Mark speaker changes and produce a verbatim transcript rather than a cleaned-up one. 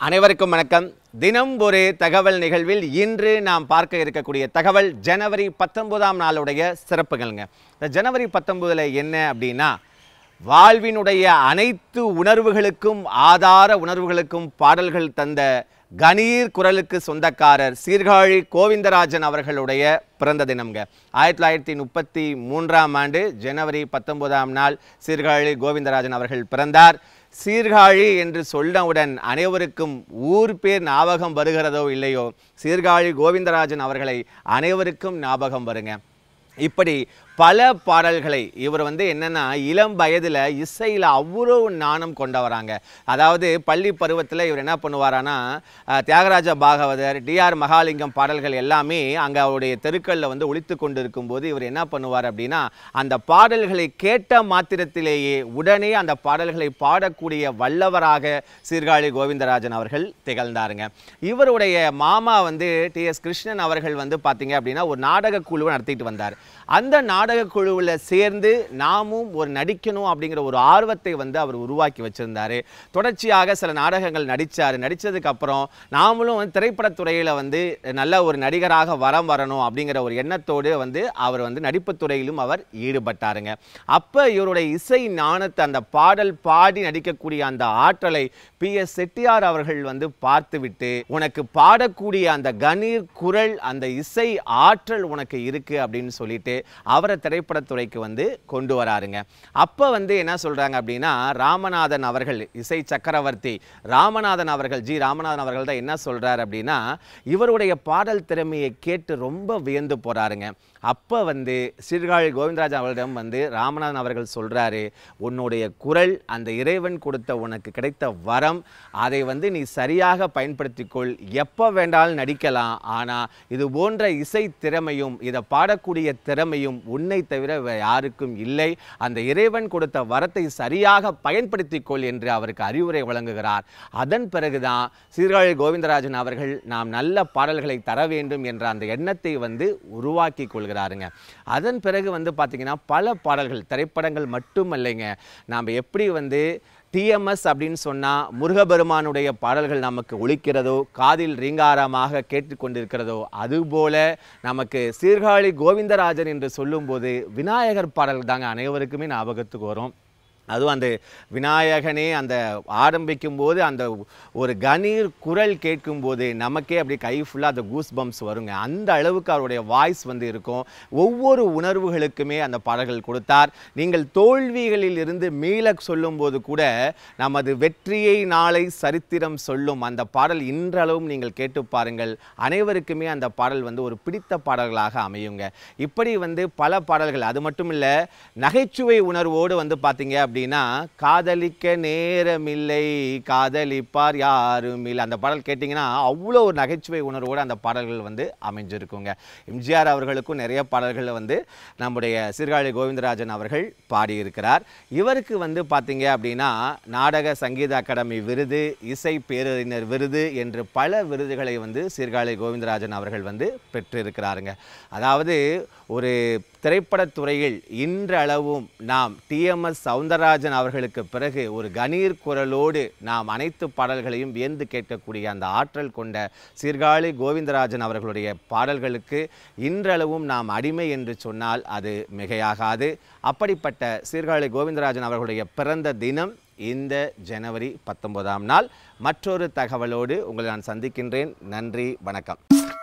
Speaker 1: அனைவருக்கும் வணக்கம். தினம் ஒரு தகவல் நிகழ்வில் இன்று நாம் பார்க்க இருக்கக்கூடிய தகவல் ஜனவரி பத்தொன்பதாம் நாளுடைய சிறப்புகள்ங்க. இந்த ஜனவரி பத்தொன்பதுல என்ன அப்படின்னா, வாழ்வினுடைய அனைத்து உணர்வுகளுக்கும் ஆதார உணர்வுகளுக்கும் பாடல்கள் தந்த கணீர் குரலுக்கு சொந்தக்காரர் சீர்காழி கோவிந்தராஜன் அவர்களுடைய பிறந்த தினம்ங்க. ஆயிரத்தி தொள்ளாயிரத்தி முப்பத்தி மூன்றாம் ஆண்டு ஜனவரி பத்தொன்பதாம் நாள் சீர்காழி கோவிந்தராஜன் அவர்கள் பிறந்தார். சீர்காழி என்று சொன்னவுடன் அனைவருக்கும் ஊர் பேர் ஞாபகம் வருகிறதோ இல்லையோ, சீர்காழி கோவிந்தராஜன் அவர்களை அனைவருக்கும் ஞாபகம் வருங்க. இப்படி பல பாடல்களை இவர் வந்து என்னென்னா இளம் வயதில் இசையில் அவ்வளோ நாணம் கொண்டவராங்க. அதாவது பள்ளி பருவத்தில் இவர் என்ன பண்ணுவாரானா, தியாகராஜ பாகவதர், டிஆர் மகாலிங்கம் பாடல்கள் எல்லாமே அங்கே அவருடைய தெருக்களில் வந்து ஒலித்து கொண்டு இருக்கும்போது இவர் என்ன பண்ணுவார் அப்படின்னா, அந்த பாடல்களை கேட்ட மாத்திரத்திலேயே உடனே அந்த பாடல்களை பாடக்கூடிய வல்லவராக சீர்காழி கோவிந்தராஜன் அவர்கள் திகழ்ந்தாருங்க. இவருடைய மாமா வந்து டி எஸ் கிருஷ்ணன் அவர்கள் வந்து பார்த்தீங்க அப்படின்னா ஒரு நாடக குழுவை நடத்திட்டு வந்தார். அந்த நாடக குழுவில் சேர்ந்து நாமும் ஒரு நடிக்கணும் அப்படிங்கிற ஒரு ஆர்வத்தை வந்து அவர் உருவாக்கி வச்சிருந்தாரு. தொடர்ச்சியாக சில நாடகங்கள் நடித்தார். நடித்ததுக்கு அப்புறம் நாமளும் வந்து திரைப்படத்துறையில் வந்து நல்ல ஒரு நடிகராக வரம் வரணும் அப்படிங்கிற ஒரு எண்ணத்தோடு வந்து அவர் வந்து நடிப்பு துறையிலும் அவர் ஈடுபட்டாருங்க. அப்போ இவருடைய இசை ஞானத்தை, அந்த பாடல் பாடி நடிக்கக்கூடிய அந்த ஆற்றலை பி எஸ் செட்டியார் அவர்கள் வந்து பார்த்துவிட்டு, உனக்கு பாடக்கூடிய அந்த கணீர் குரல், அந்த இசை ஆற்றல் உனக்கு இருக்கு அப்படின்னு சொல்லிட்டு அவரை திரைப்படத்துறைக்கு வந்து கொண்டு வராருங்க. அப்போ வந்து என்ன சொல்றாங்க அப்படின்னா, ராமநாதன் அவர்கள், இசை சக்கரவர்த்தி ராமநாதன் அவர்கள், ஜி ராமநாதன் அவர்கள் தான் என்ன சொல்றாரு அப்படின்னா, இவருடைய பாடல் திறமையை கேட்டு ரொம்ப வியந்து போறாருங்க. அப்போ வந்து சீர்காழி கோவிந்தராஜன் அவர்களிடம் வந்து ராமநாதன் அவர்கள் சொல்றாரு, உன்னுடைய குரல் அந்த இறைவன் கொடுத்த உனக்கு கிடைத்த வரம், அதை வந்து நீ சரியாக பயன்படுத்திக்கொள், எப்போ வேண்டாலும் நடிக்கலாம், ஆனால் இது போன்ற இசை திறமையும் இதை பாடக்கூடிய திறமையும் உன்னை தவிர யாருக்கும் இல்லை, அந்த இறைவன் கொடுத்த வரத்தை சரியாக பயன்படுத்திக்கொள் என்று அவருக்கு அறிவுரை வழங்குகிறார். அதன் பிறகுதான் சீர்காழி கோவிந்தராஜன் அவர்கள் நாம் நல்ல பாடல்களை தர வேண்டும் என்ற அந்த எண்ணத்தை வந்து உருவாக்கி கொள்கிறார். அதன் பிறகு வந்து பார்த்தீங்கன்னா பல பாடல்கள், திரைப்படங்கள் மட்டுமல்லைங்க, நாம் எப்படி வந்து டிஎம்எஸ் அப்படின்னு சொன்னால் முருகபெருமானுடைய பாடல்கள் நமக்கு ஒலிக்கிறதோ, காதில் ரீங்காரமாக கேட்டுக்கொண்டிருக்கிறதோ, அதுபோல நமக்கு சீர்காழி கோவிந்தராஜன் என்று சொல்லும்போது விநாயகர் பாடல்கள் தாங்க அனைவருக்குமே ஞாபகத்துக்கு வரும். அதுவும் அந்த விநாயகனே அந்த ஆரம்பிக்கும் போது அந்த ஒரு கணீர் குரல் கேட்கும்போது நமக்கே அப்படி கை ஃபுல்லாக அந்த கூஸ் பம்ப்ஸ் வருங்க. அந்த அளவுக்கு அவருடைய வாய்ஸ் வந்து இருக்கும். ஒவ்வொரு உணர்வுகளுக்குமே அந்த பாடல்கள் கொடுத்தார். நீங்கள் தோல்விகளில் இருந்து மீள சொல்லும்போது கூட நமது வெற்றியை நாளை சரித்திரம் சொல்லும் அந்த பாடல் இன்றளவும் நீங்கள் கேட்டு பாருங்கள். அனைவருக்குமே அந்த பாடல் வந்து ஒரு பிடித்த பாடல்களாக அமையுங்க. இப்படி வந்து பல பாடல்கள், அது மட்டும் இல்லை, நகைச்சுவை உணர்வோடு வந்து பார்த்தீங்க அப்படின்னா, காதலிக்க நேரமில்லை காதலிப்பார் யாரும் இல்லை, அந்த பாடல் கேட்டிங்கன்னா அவ்வளோ ஒரு நகைச்சுவை உணர்வோடு அந்த பாடல்கள் வந்து அமைஞ்சிருக்குங்க. எம்ஜிஆர் அவர்களுக்கும் நிறைய பாடல்கள் வந்து நம்முடைய சீர்காழி கோவிந்தராஜன் அவர்கள் பாடியிருக்கிறார். இவருக்கு வந்து பார்த்தீங்க அப்படின்னா நாடக சங்கீத அகாடமி விருது, இசை பேரறிஞர் விருது என்று பல விருதுகளை வந்து சீர்காழி கோவிந்தராஜன் அவர்கள் வந்து பெற்றிருக்கிறாருங்க. அதாவது ஒரு திரைப்படத்துறையில் இன்றளவும் நாம் டிஎம்எஸ் சவுந்தரராஜன் அவர்களுக்கு பிறகு ஒரு கணீர் குரலோடு நாம் அனைத்து பாடல்களையும் வியந்து கேட்கக்கூடிய அந்த ஆற்றல் கொண்ட சீர்காழி கோவிந்தராஜன் அவர்களுடைய பாடல்களுக்கு இன்றளவும் நாம் அடிமை என்று சொன்னால் அது மிகையாகாது. அப்படிப்பட்ட சீர்காழி கோவிந்தராஜன் அவர்களுடைய பிறந்த தினம் இந்த ஜனவரி பத்தொன்பதாம் நாள். மற்றொரு தகவலோடு உங்களை நான் சந்திக்கின்றேன். நன்றி, வணக்கம்.